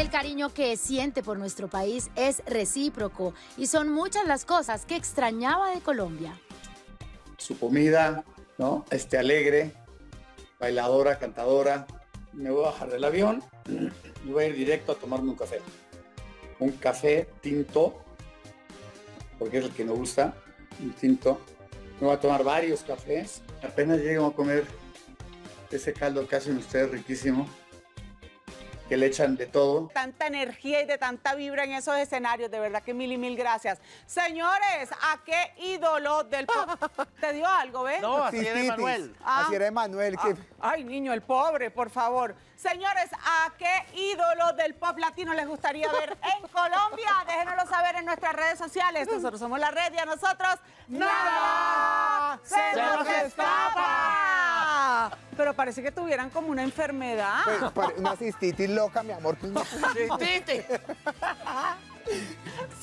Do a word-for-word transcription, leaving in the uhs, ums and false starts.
El cariño que siente por nuestro país es recíproco y son muchas las cosas que extrañaba de Colombia. Su comida, ¿no? Este, alegre, bailadora, cantadora. Me voy a bajar del avión y voy a ir directo a tomarme un café. Un café tinto, porque es el que me gusta, un tinto. Me voy a tomar varios cafés. Apenas llego a comer ese caldo que hacen ustedes riquísimo, que le echan de todo. Tanta energía y de tanta vibra en esos escenarios, de verdad que mil y mil gracias. Señores, ¿a qué ídolo del pop? ¿Te dio algo, ves? No, así Sí, era Titis. Emanuel. Ah. Así era Emanuel. Que... Ah, ay, niño, el pobre, por favor. Señores, ¿a qué ídolo del pop latino les gustaría ver en Colombia? Déjenoslo saber en nuestras redes sociales. Nosotros somos La Red y a nosotros ¡nada se, se nos nos escapa! Pero parece que tuvieran como una enfermedad. Pues, pare- una cistitis loca, mi amor. Titi.